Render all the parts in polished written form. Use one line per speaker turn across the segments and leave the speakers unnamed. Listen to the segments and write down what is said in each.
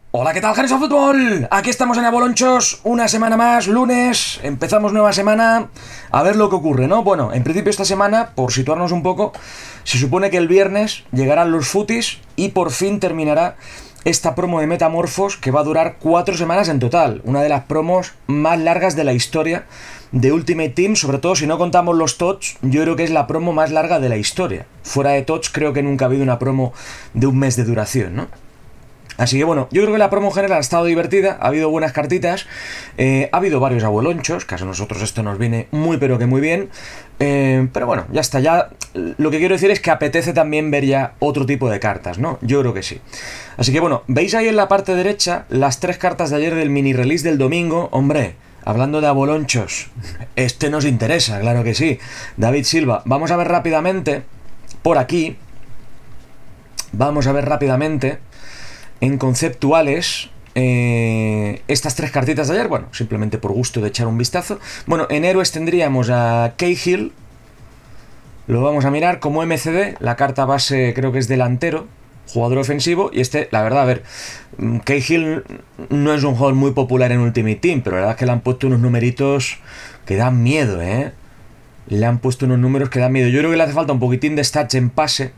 Hola, ¿qué tal, Genes of Fútbol? Aquí estamos en Abolonchos, una semana más, lunes, empezamos nueva semana, a ver lo que ocurre, ¿no? Bueno, en principio esta semana, por situarnos un poco, se supone que el viernes llegarán los footies y por fin terminará esta promo de Metamorfos que va a durar 4 semanas en total, una de las promos más largas de la historia de Ultimate Team, sobre todo si no contamos los TOTS, yo creo que es la promo más larga de la historia. Fuera de TOTS creo que nunca ha habido una promo de un mes de duración, ¿no? Así que bueno, yo creo que la promo en general ha estado divertida, ha habido buenas cartitas, ha habido varios abuelonchos, que a nosotros esto nos viene muy pero que muy bien, pero bueno, ya está, ya lo que quiero decir es que apetece también ver ya otro tipo de cartas, ¿no? Yo creo que sí. Así que bueno, veis ahí en la parte derecha las 3 cartas de ayer del mini release del domingo, hombre, hablando de abuelonchos, este nos interesa, claro que sí, David Silva, vamos a ver rápidamente, por aquí, vamos a ver rápidamente en conceptuales estas 3 cartitas de ayer, bueno, simplemente por gusto de echar un vistazo. Bueno, en héroes tendríamos a Cahill, lo vamos a mirar como MCD, la carta base creo que es delantero, jugador ofensivo, y este, la verdad, a ver, Cahill no es un jugador muy popular en Ultimate Team, pero la verdad es que le han puesto unos numeritos que dan miedo, le han puesto unos números que dan miedo. Yo creo que le hace falta un poquitín de stats en pase,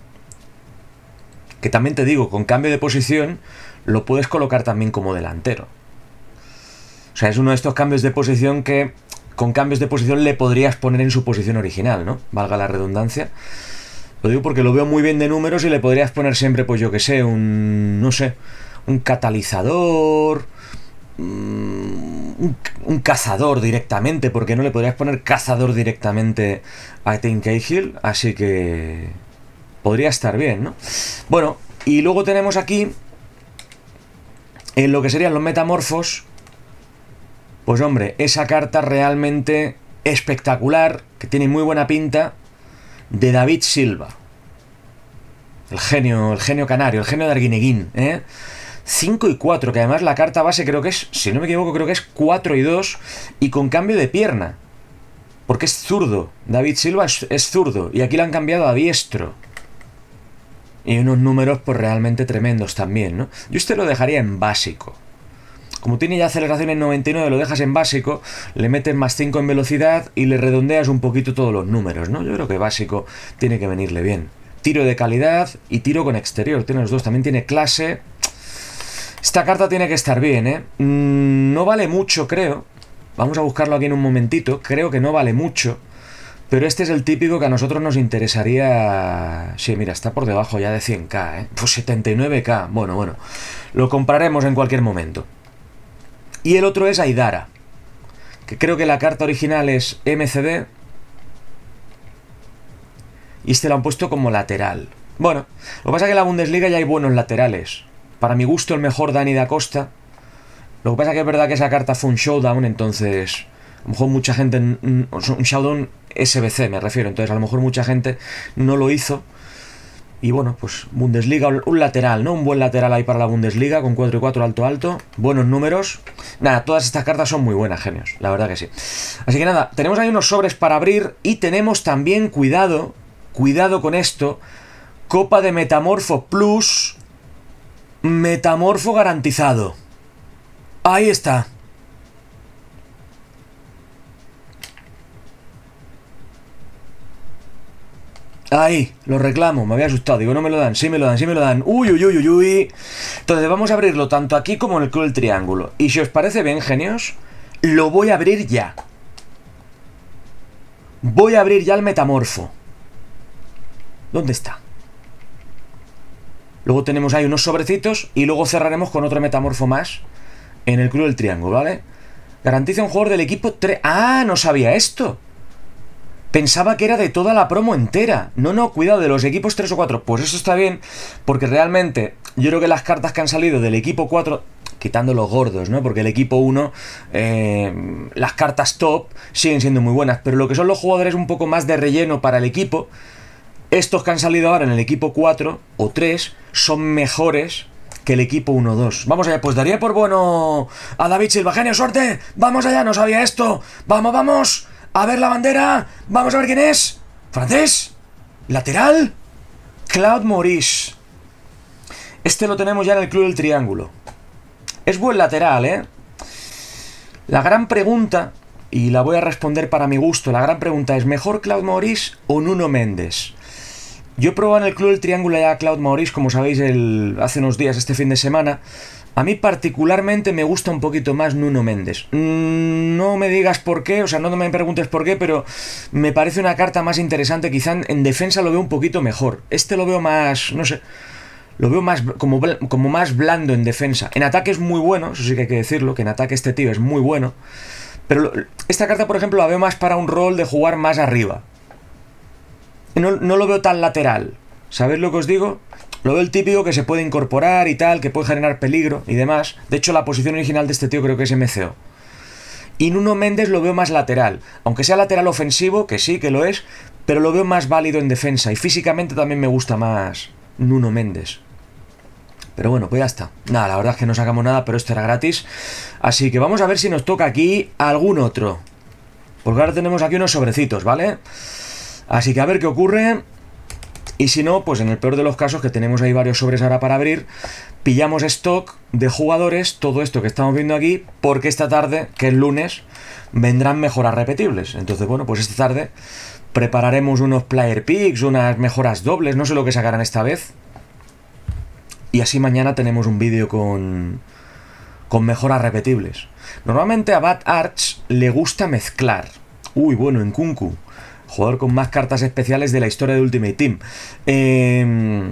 que también te digo, con cambio de posición lo puedes colocar también como delantero. O sea, es uno de estos cambios de posición que con cambios de posición le podrías poner en su posición original, ¿no? Valga la redundancia. Lo digo porque lo veo muy bien de números y le podrías poner siempre, pues yo que sé, no sé, un catalizador, un cazador directamente, porque no le podrías poner cazador directamente a Tim Cahill, así que podría estar bien, ¿no? Bueno, y luego tenemos aquí en lo que serían los metamorfos, pues hombre, esa carta realmente espectacular, que tiene muy buena pinta, de David Silva. El genio canario, el genio de Arguineguín, 5 y 4, que además la carta base creo que es, si no me equivoco, creo que es 4 y 2, y con cambio de pierna. Porque es zurdo. David Silva es zurdo, y aquí lo han cambiado a diestro. Y unos números pues realmente tremendos también, ¿no? Yo este lo dejaría en básico. Como tiene ya aceleración en 99, lo dejas en básico, le metes más 5 en velocidad y le redondeas un poquito todos los números, ¿no? Yo creo que básico tiene que venirle bien. Tiro de calidad y tiro con exterior, tiene los dos, también tiene clase. Esta carta tiene que estar bien, no vale mucho, creo. Vamos a buscarlo aquí en un momentito, creo que no vale mucho. Pero este es el típico que a nosotros nos interesaría. Sí, mira, está por debajo ya de 100k, Pues 79k. Bueno. Lo compraremos en cualquier momento. Y el otro es Aidara, que creo que la carta original es MCD. Y este lo han puesto como lateral. Bueno, lo que pasa es que en la Bundesliga ya hay buenos laterales. Para mi gusto, el mejor Dani da Costa. Lo que pasa es que es verdad que esa carta fue un showdown, entonces a lo mejor mucha gente, un showdown SBC me refiero, entonces a lo mejor mucha gente no lo hizo. Y bueno, pues Bundesliga, un lateral, ¿no? Un buen lateral ahí para la Bundesliga, con 4 y 4 alto, buenos números. Nada, todas estas cartas son muy buenas, genios, la verdad que sí. Así que nada, tenemos ahí unos sobres para abrir y tenemos también, cuidado con esto, Copa de Metamorfo Plus, Metamorfo garantizado. Ahí está. Ahí, lo reclamo, me había asustado. Digo, no me lo dan, sí me lo dan. Uy. Entonces vamos a abrirlo tanto aquí como en el Club del Triángulo. Y si os parece bien, genios, lo voy a abrir ya. Voy a abrir ya el metamorfo. ¿Dónde está? Luego tenemos ahí unos sobrecitos y luego cerraremos con otro metamorfo más en el Club del Triángulo, ¿vale? Garantiza un jugador del equipo 3. ¡Ah! No sabía esto. Pensaba que era de toda la promo entera. No, cuidado, de los equipos 3 o 4. Pues eso está bien, porque realmente yo creo que las cartas que han salido del equipo 4, quitando los gordos, ¿no? Porque el equipo 1, las cartas top siguen siendo muy buenas, pero lo que son los jugadores un poco más de relleno para el equipo, estos que han salido ahora en el equipo 4 o 3 son mejores que el equipo 1-2. Vamos allá, pues daría por bueno a David Silva. Genio, suerte. Vamos allá, no sabía esto. Vamos. A ver la bandera. Vamos a ver quién es. ¿Francés? ¿Lateral? Claude Maurice. Este lo tenemos ya en el Club del Triángulo. Es buen lateral, ¿eh? La gran pregunta, y la voy a responder para mi gusto, la gran pregunta es, ¿mejor Claude Maurice o Nuno Mendes? Yo he probado en el Club del Triángulo ya a Claude Maurice, como sabéis, hace unos días, este fin de semana. A mí particularmente me gusta un poquito más Nuno Mendes. No me digas por qué, o sea, no me preguntes por qué, pero me parece una carta más interesante. Quizá en defensa lo veo un poquito mejor. Este lo veo más, no sé, lo veo más como más blando en defensa. En ataque es muy bueno, eso sí que hay que decirlo, que en ataque este tío es muy bueno. Pero esta carta, por ejemplo, la veo más para un rol de jugar más arriba. No lo veo tan lateral. ¿Sabéis lo que os digo? Lo veo el típico que se puede incorporar y tal, que puede generar peligro y demás. De hecho, la posición original de este tío creo que es MCO. Y Nuno Mendes lo veo más lateral. Aunque sea lateral ofensivo, que sí, que lo es, pero lo veo más válido en defensa. Y físicamente también me gusta más Nuno Mendes. Pero bueno, pues ya está. Nada, la verdad es que no sacamos nada, pero esto era gratis. Así que vamos a ver si nos toca aquí algún otro. Porque ahora tenemos aquí unos sobrecitos, ¿vale? Así que a ver qué ocurre. Y si no, pues en el peor de los casos, que tenemos ahí varios sobres ahora para abrir, pillamos stock de jugadores, todo esto que estamos viendo aquí, porque esta tarde, que es lunes, vendrán mejoras repetibles. Entonces, bueno, pues esta tarde prepararemos unos player picks, unas mejoras dobles, no sé lo que sacarán esta vez. Y así mañana tenemos un vídeo con mejoras repetibles. Normalmente a Bad Arts le gusta mezclar. Uy, bueno, en Kunku. Jugador con más cartas especiales de la historia de Ultimate Team. Que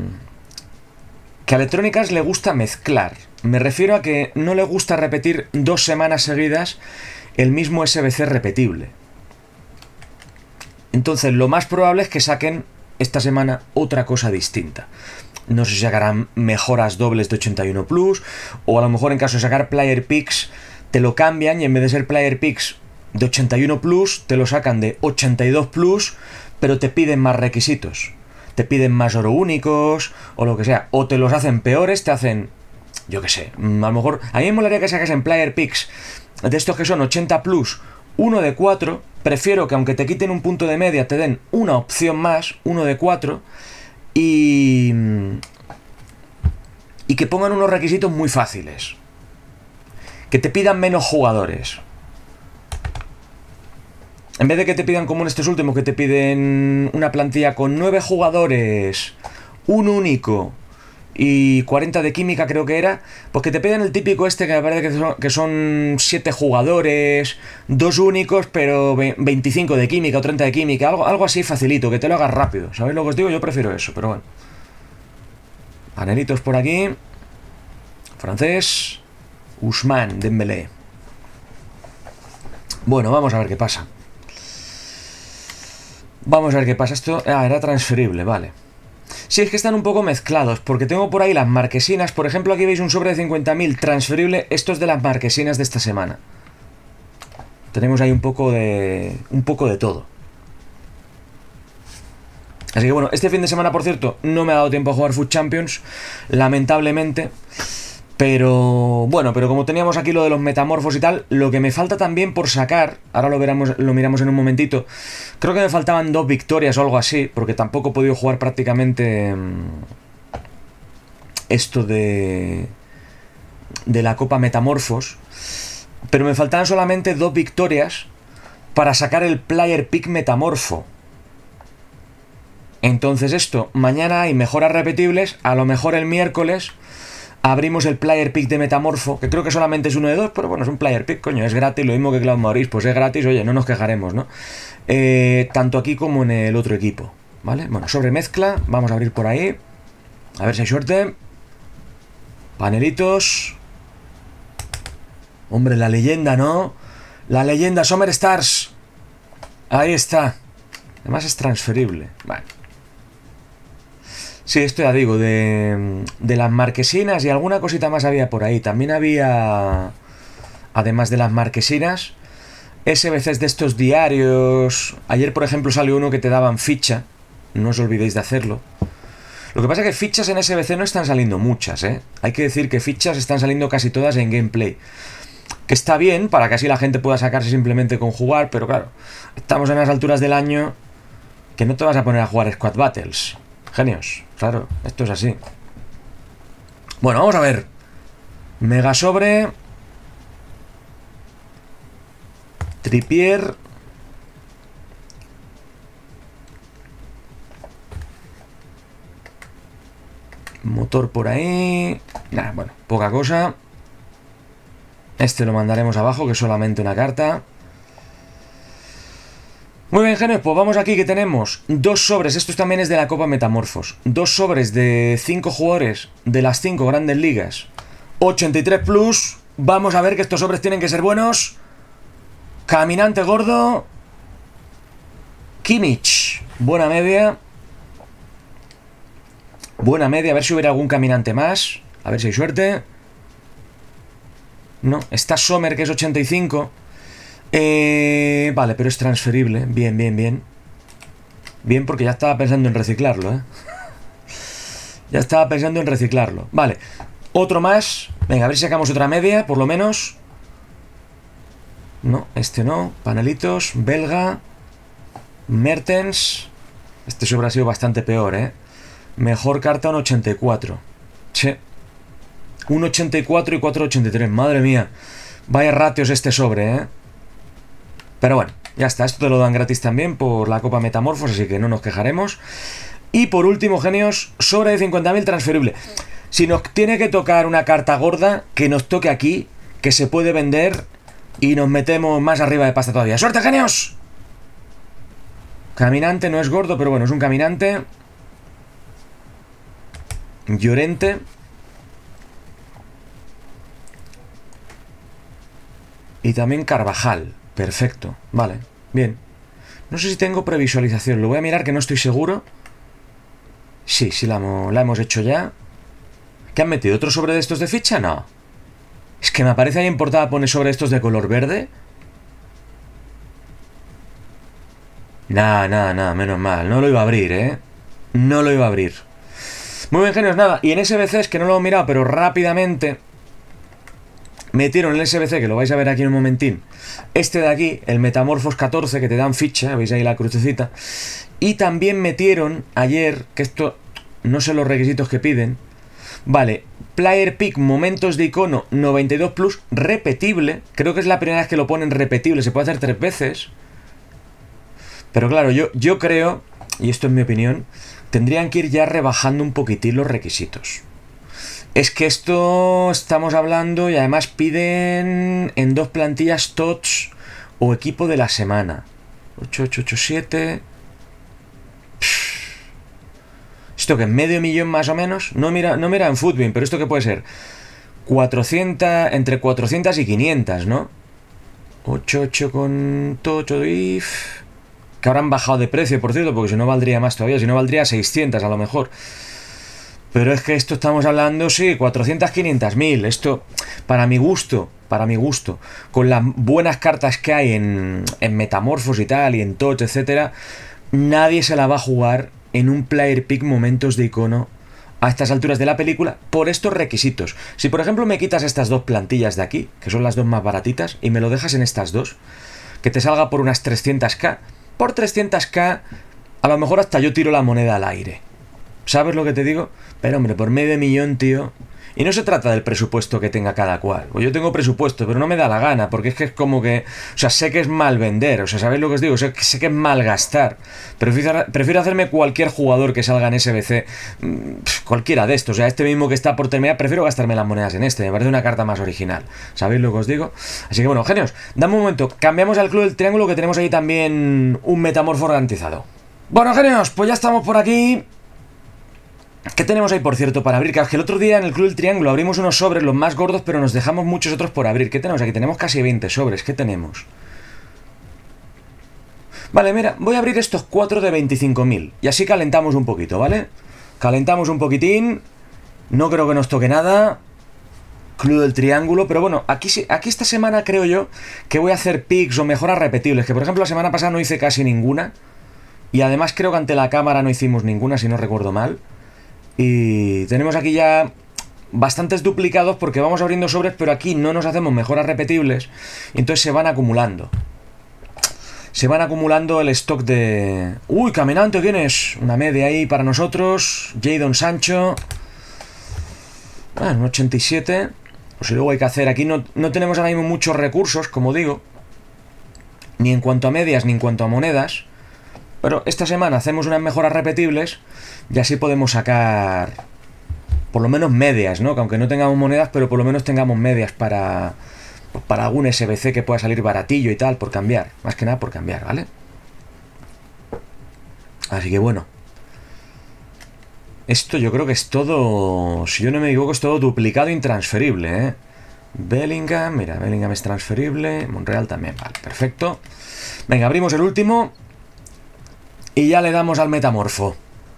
a Electronic Arts le gusta mezclar. Me refiero a que no le gusta repetir 2 semanas seguidas el mismo SBC repetible. Entonces lo más probable es que saquen esta semana otra cosa distinta. No sé si sacarán mejoras dobles de 81 Plus, o a lo mejor en caso de sacar Player Picks te lo cambian y en vez de ser Player Picks de 81 Plus, te lo sacan de 82 Plus, pero te piden más requisitos. Te piden más oro únicos, o lo que sea. O te los hacen peores, te hacen, yo qué sé, a lo mejor, a mí me molaría que sacasen Player Picks de estos que son 80 Plus, uno de 4, prefiero que aunque te quiten un punto de media, te den una opción más, uno de 4, y que pongan unos requisitos muy fáciles. Que te pidan menos jugadores. En vez de que te pidan como en estos últimos, que te piden una plantilla con 9 jugadores, un único y 40 de química creo que era, pues que te piden el típico este que me parece que son 7 jugadores, 2 únicos, pero 25 de química o 30 de química, algo así facilito, que te lo hagas rápido. ¿Sabéis lo que os digo? Yo prefiero eso, pero bueno. Panelitos por aquí. Francés. Ousmane Dembélé. Bueno, vamos a ver qué pasa. Vamos a ver qué pasa. Esto era transferible, vale. Sí, es que están un poco mezclados, porque tengo por ahí las marquesinas. Por ejemplo, aquí veis un sobre de 50.000 transferible. Esto es de las marquesinas de esta semana. Tenemos ahí un poco de todo. Así que bueno, este fin de semana, por cierto, no me ha dado tiempo a jugar Food Champions, lamentablemente. Pero bueno, pero como teníamos aquí lo de los metamorfos y tal, lo que me falta también por sacar, ahora lo miramos en un momentito, creo que me faltaban 2 victorias o algo así, porque tampoco he podido jugar prácticamente esto de la Copa Metamorfos, pero me faltaban solamente 2 victorias para sacar el Player Pick Metamorfo. Entonces esto, mañana hay mejoras repetibles, a lo mejor el miércoles abrimos el Player Pick de Metamorfo, que creo que solamente es uno de 2, pero bueno, es un Player Pick, coño, es gratis, lo mismo que Claude Maurice, pues es gratis, oye, no nos quejaremos, ¿no? Tanto aquí como en el otro equipo, ¿vale? Bueno, sobre mezcla, vamos a abrir por ahí, a ver si hay suerte. Panelitos. Hombre, la leyenda, ¿no? La leyenda, Summer Stars. Ahí está. Además es transferible, vale. Sí, esto ya digo, de las marquesinas y alguna cosita más había por ahí. También había, además de las marquesinas, SBCs de estos diarios. Ayer, por ejemplo, salió uno que te daban ficha. No os olvidéis de hacerlo. Lo que pasa es que fichas en SBC no están saliendo muchas, ¿eh? Hay que decir que fichas están saliendo casi todas en gameplay. Que está bien, para que así la gente pueda sacarse simplemente con jugar, pero claro, estamos en las alturas del año que no te vas a poner a jugar Squad Battles. Genios, claro, esto es así. Bueno, vamos a ver. Mega sobre. Trippier. Motor por ahí. Nah, bueno, poca cosa. Este lo mandaremos abajo, que es solamente una carta. Muy bien, genios, pues vamos aquí que tenemos 2 sobres, esto también es de la Copa Metamorfos, 2 sobres de 5 jugadores de las 5 grandes ligas, 83 plus, vamos a ver que estos sobres tienen que ser buenos. Caminante gordo, Kimmich, buena media, a ver si hubiera algún caminante más, a ver si hay suerte. No, está Sommer, que es 85. Vale, pero es transferible. Bien, bien, bien. Bien, porque ya estaba pensando en reciclarlo, ¿eh? Ya estaba pensando en reciclarlo. Vale, otro más. Venga, a ver si sacamos otra media, por lo menos. No, este no. Panelitos, belga. Mertens. Este sobre ha sido bastante peor, ¿eh? Mejor carta un 84. Che. Un 84 y 483. Madre mía. Vaya ratios este sobre, ¿eh? Pero bueno, ya está, esto te lo dan gratis también por la Copa Metamorfos, así que no nos quejaremos. Y por último, genios, sobre de 50.000 transferible. Si nos tiene que tocar una carta gorda, que nos toque aquí, que se puede vender y nos metemos más arriba de pasta todavía. ¡Suerte, genios! Caminante no es gordo, pero bueno, es un caminante. Llorente. Y también Carvajal. Perfecto, vale, bien. No sé si tengo previsualización, lo voy a mirar que no estoy seguro. Sí, sí la hemos hecho ya. ¿Qué han metido? ¿Otro sobre de estos de ficha? No. Es que me aparece ahí en portada, pone sobre estos de color verde. Nah, menos mal. No lo iba a abrir, ¿eh? No lo iba a abrir. Muy bien, genios, nada. Y en SBC es que no lo he mirado, pero rápidamente metieron el SBC, que lo vais a ver aquí en un momentín. Este de aquí, el Metamorfos 14, que te dan ficha, veis ahí la crucecita. Y también metieron ayer, que esto no sé los requisitos que piden. Vale, Player Pick Momentos de Icono 92 Plus, repetible. Creo que es la primera vez que lo ponen repetible, se puede hacer 3 veces. Pero claro, yo creo, y esto es mi opinión, tendrían que ir ya rebajando un poquitín los requisitos. Es que esto estamos hablando y además piden en 2 plantillas TOTS o equipo de la semana. 8887. Esto que es medio millón más o menos. No mira en Footbin, pero esto que puede ser 400, entre 400 y 500, ¿no? 88 con TOTS y... que habrán bajado de precio, por cierto, porque si no valdría más todavía. Si no valdría 600 a lo mejor. Pero es que esto estamos hablando, sí, 400, 500 mil. Esto, para mi gusto, con las buenas cartas que hay en Metamorfos y tal, y en TOTS, etcétera, nadie se la va a jugar en un Player Pick Momentos de Icono a estas alturas de la película por estos requisitos. Si, por ejemplo, me quitas estas 2 plantillas de aquí, que son las 2 más baratitas, y me lo dejas en estas 2, que te salga por unas 300k, por 300k, a lo mejor hasta yo tiro la moneda al aire. ¿Sabes lo que te digo? Pero hombre, por medio millón, tío. Y no se trata del presupuesto que tenga cada cual. Pues yo tengo presupuesto, pero no me da la gana, porque es que es como que... O sea, sé que es mal vender, o sea, ¿sabéis lo que os digo? Sé que es mal gastar. Prefiero hacerme cualquier jugador que salga en SBC, cualquiera de estos. O sea, este mismo que está por terminar, prefiero gastarme las monedas en este. Me parece una carta más original. ¿Sabéis lo que os digo? Así que bueno, genios, dame un momento. Cambiamos al Club del Triángulo, que tenemos ahí también un Metamorfo garantizado. Bueno, genios, pues ya estamos por aquí. ¿Qué tenemos ahí, por cierto, para abrir? Que el otro día en el Club del Triángulo abrimos unos sobres, los más gordos, pero nos dejamos muchos otros por abrir. ¿Qué tenemos aquí? Tenemos casi 20 sobres. ¿Qué tenemos? Vale, mira, voy a abrir estos 4 de 25.000. Y así calentamos un poquito, ¿vale? Calentamos un poquitín. No creo que nos toque nada. Club del Triángulo. Pero bueno, aquí esta semana creo yo que voy a hacer picks o mejoras repetibles. Que por ejemplo la semana pasada no hice casi ninguna. Y además creo que ante la cámara no hicimos ninguna, si no recuerdo mal. Y tenemos aquí ya bastantes duplicados porque vamos abriendo sobres, pero aquí no nos hacemos mejoras repetibles. Y entonces se van acumulando. Se van acumulando el stock de... ¡Uy, caminante! ¿Quién es? Una media ahí para nosotros. Jadon Sancho. Un 87. Pues si luego hay que hacer... Aquí no tenemos ahora mismo muchos recursos, como digo. Ni en cuanto a medias, ni en cuanto a monedas. Pero esta semana hacemos unas mejoras repetibles y así podemos sacar por lo menos medias, ¿no? Que aunque no tengamos monedas, pero por lo menos tengamos medias para algún SBC que pueda salir baratillo y tal, por cambiar. Más que nada por cambiar, ¿vale? Así que bueno. Esto yo creo que es todo, si yo no me equivoco, es todo duplicado e intransferible, ¿eh? Bellingham, mira, Bellingham es transferible, Monreal también, vale, perfecto. Venga, abrimos el último y ya le damos al metamorfo.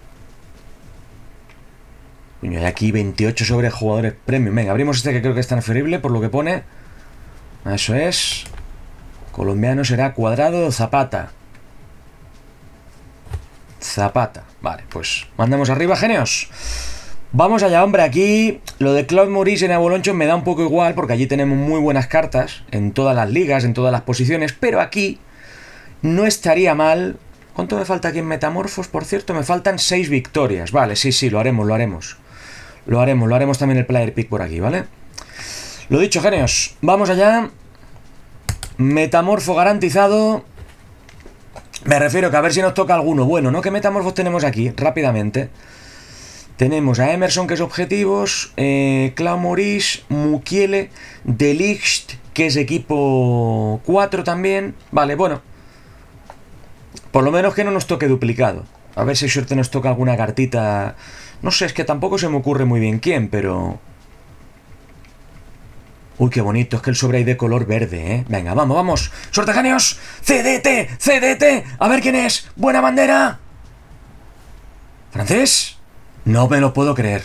Coño, hay aquí 28 sobre jugadores premium. Venga, abrimos este que creo que es transferible, por lo que pone. Eso es. Colombiano será Cuadrado o Zapata. Zapata. Vale, pues mandamos arriba, genios. Vamos allá, hombre. Aquí lo de Claude Maurice en Abolonchos me da un poco igual, porque allí tenemos muy buenas cartas en todas las ligas, en todas las posiciones, pero aquí no estaría mal. ¿Cuánto me falta aquí en Metamorfos? Por cierto, me faltan 6 victorias. Vale, sí, lo haremos. Lo haremos también el player pick por aquí, ¿vale? Lo dicho, genios. Vamos allá. Metamorfo garantizado. Me refiero que a ver si nos toca alguno bueno, ¿no? ¿Qué metamorfos tenemos aquí? Rápidamente. Tenemos a Emerson, que es objetivos, Claude Maurice, Mukiele, De Ligt, que es equipo 4 también. Vale, bueno. Por lo menos que no nos toque duplicado. A ver si suerte nos toca alguna cartita. No sé, es que tampoco se me ocurre muy bien quién, pero... Uy, qué bonito, es que el sobre hay de color verde, ¿eh? Venga, vamos. ¡Suerte, genios! ¡CDT! A ver quién es. ¡Buena bandera! ¿Francés? No me lo puedo creer.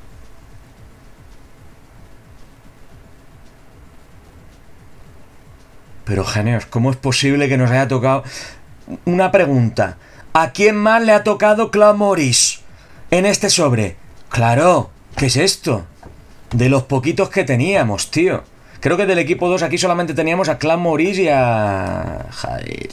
Pero, genios, ¿cómo es posible que nos haya tocado? Una pregunta. ¿A quién más le ha tocado Claude Maurice en este sobre? Claro, ¿qué es esto? De los poquitos que teníamos, tío. Creo que del equipo 2 aquí solamente teníamos a Claude Maurice y a... Joder.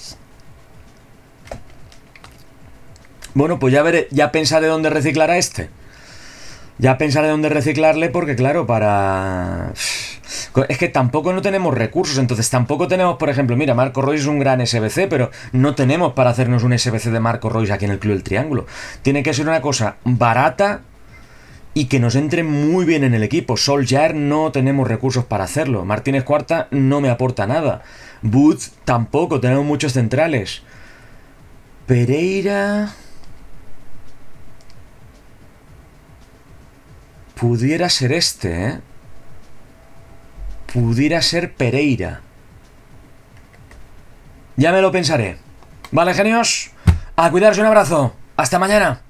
Bueno, pues ya pensaré dónde reciclar a este. Ya pensaré dónde reciclarle porque, claro, para... Es que tampoco no tenemos recursos, entonces tampoco tenemos, por ejemplo, mira, Marco Reus es un gran SBC, pero no tenemos para hacernos un SBC de Marco Reus aquí en el Club del Triángulo. Tiene que ser una cosa barata y que nos entre muy bien en el equipo. Solskjaer no tenemos recursos para hacerlo. Martínez Cuarta no me aporta nada. Booth tampoco, tenemos muchos centrales. Pereira... Pudiera ser este, ¿eh? Pudiera ser Pereira. Ya me lo pensaré. Vale, genios. A cuidarse, un abrazo. Hasta mañana.